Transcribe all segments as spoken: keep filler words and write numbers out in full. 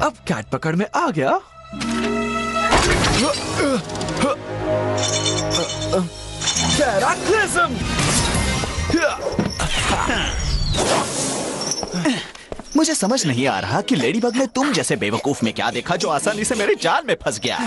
अब कैट पकड़ में आ गया। कैटक्लिज्म! मुझे समझ नहीं आ रहा कि लेडीबग ने तुम जैसे बेवकूफ में क्या देखा जो आसानी से मेरे जाल में फंस गया।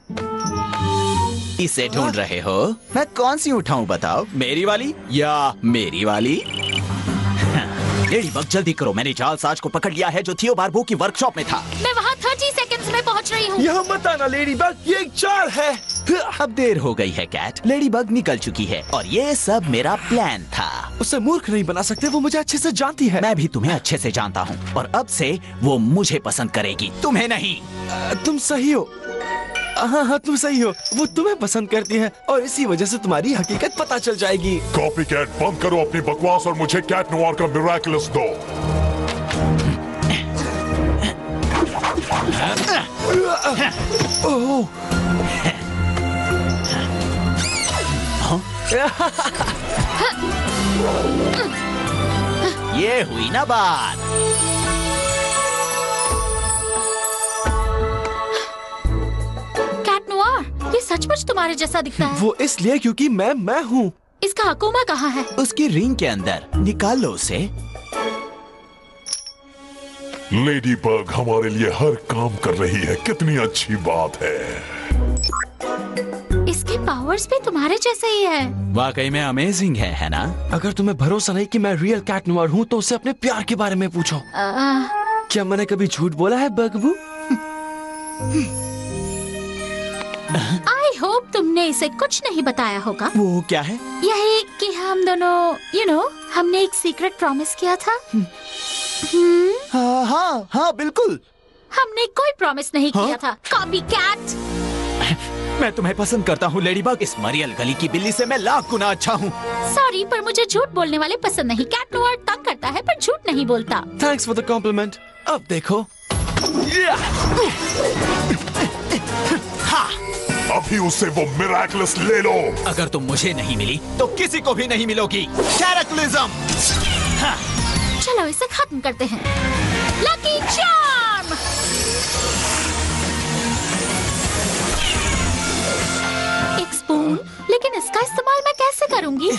इसे ढूंढ रहे हो? मैं कौन सी उठाऊं बताओ, मेरी वाली या मेरी वाली? लेडीबग जल्दी करो, मैंने जाल साज को पकड़ लिया है जो थियो बार्बो की वर्कशॉप में था। मैं वहाँ तीस सेकंड्स में पहुँच रही हूँ। यहाँ मत आना लेडीबग, ये एक चाल है। अब देर हो गई है कैट, लेडीबग निकल चुकी है और ये सब मेरा प्लान था। उसे मूर्ख नहीं बना सकते, वो मुझे अच्छे से जानती है। मैं भी तुम्हें अच्छे से जानता हूँ और अब से वो मुझे पसंद करेगी, तुम्हें नहीं। आ, तुम सही हो। हाँ हाँ तुम सही हो, वो तुम्हें पसंद करती है और इसी वजह से तुम्हारी हकीकत पता चल जाएगी। कॉपी कैट, बंद करो अपनी बकवास और मुझे कैट नोवार का मिरेकलस दो। ओह ये हुई ना बात। कैट नोवार, ये सचमुच तुम्हारे जैसा दिखता है। वो इसलिए क्योंकि मैं मैं हूँ। इसका अकोमा कहाँ है? उसकी रिंग के अंदर, निकालो उसे। लेडीबग हमारे लिए हर काम कर रही है, कितनी अच्छी बात है। इसके पावर्स भी तुम्हारे जैसे ही है। वाकई में अमेजिंग है, है ना? अगर तुम्हें भरोसा नहीं कि मैं रियल कैट नोवार हूँ तो उसे अपने प्यार के बारे में पूछो। आ... क्या मैंने कभी झूठ बोला है बगबू? आई होप तुमने इसे कुछ नहीं बताया होगा। वो क्या है? यही कि हम दोनों, यू you नो know, हमने एक सीक्रेट प्रॉमिस किया था। हम्म हाँ हाँ हाँ बिल्कुल। हमने कोई प्रॉमिस नहीं हाँ? किया था। Copy cat. मैं तुम्हें पसंद करता हूँ लेडीबग। इस मरियल गली की बिल्ली से मैं लाख गुना अच्छा हूँ। सॉरी, पर मुझे झूठ बोलने वाले पसंद नहीं। कैट नोवार तंग करता है पर झूठ नहीं बोलता। Thanks for the compliment. अब देखो। हाँ। अभी उससे वो मिरेकलस ले लो। अगर तुम मुझे नहीं मिली तो किसी को भी नहीं मिलोगी। कैटक्लिज्म। हाँ। चलो इसे खत्म करते हैं। Lucky charm. एक स्पून, लेकिन इसका इस्तेमाल मैं कैसे करूंगी?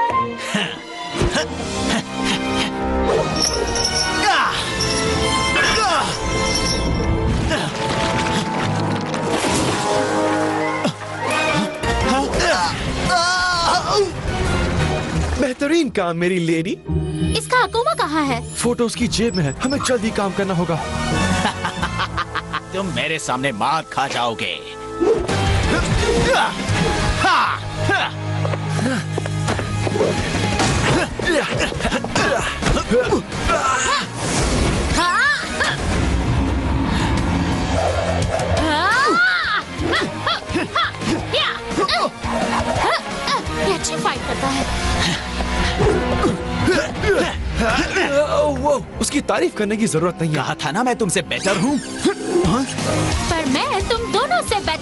बेहतरीन काम मेरी लेडी। इसका अकोमा कहाँ है? फोटो उसकी जेब में है, हमें जल्दी काम करना होगा। तुम मेरे सामने मार खा जाओगे। ये अच्छी फाइट करता है। वो उसकी तारीफ करने की जरूरत नहीं है। कहा था ना मैं तुमसे बेटर हूँ। पर मैं तुम दोनों से बेटर